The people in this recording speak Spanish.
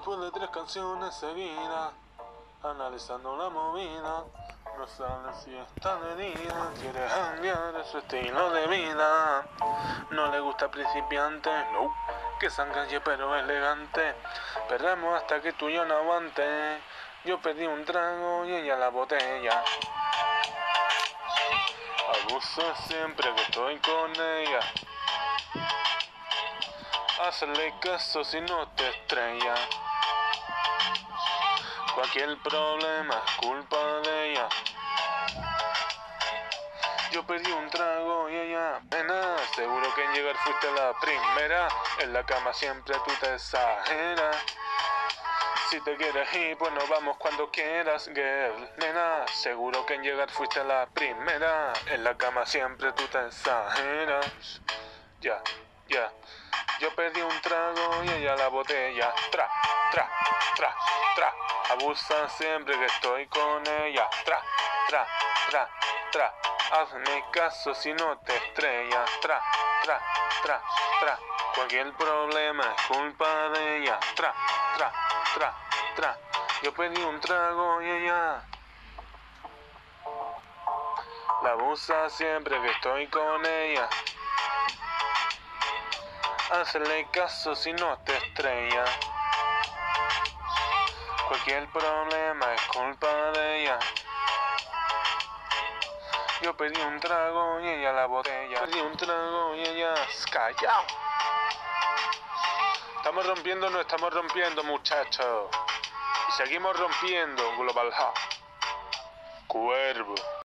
Después de 3 canciones seguidas, analizando la movida, no sabe si está de día, quiere cambiar su estilo de vida. No le gusta principiante, no, que sean calle pero elegante. Perramos hasta que tú y yo no aguante. Yo pedí un trago y ella la botella. Abuso siempre que estoy con ella. Hazle caso si no te estrella. Cualquier problema es culpa de ella. Yo pedí un trago y ella, nena, seguro que en llegar fuiste la primera. En la cama siempre tú te exageras. Si te quieres ir, pues nos vamos cuando quieras, girl. Nena, seguro que en llegar fuiste la primera. En la cama siempre tú te exageras. Ya. Yo pedí un trago y ella la botella. Tra. Abusa siempre que estoy con ella. Tra. Hazme caso si no te estrellas. Tra. Cualquier problema es culpa de ella. Tra. Yo pedí un trago y ella la abusa siempre que estoy con ella. Hazle caso si no te estrellas. Cualquier problema es culpa de ella. Yo pedí un trago y ella la botella. Pedí un trago y ella callao. Estamos rompiendo, no estamos rompiendo, muchachos. Y seguimos rompiendo, Global Hub. Cuervo.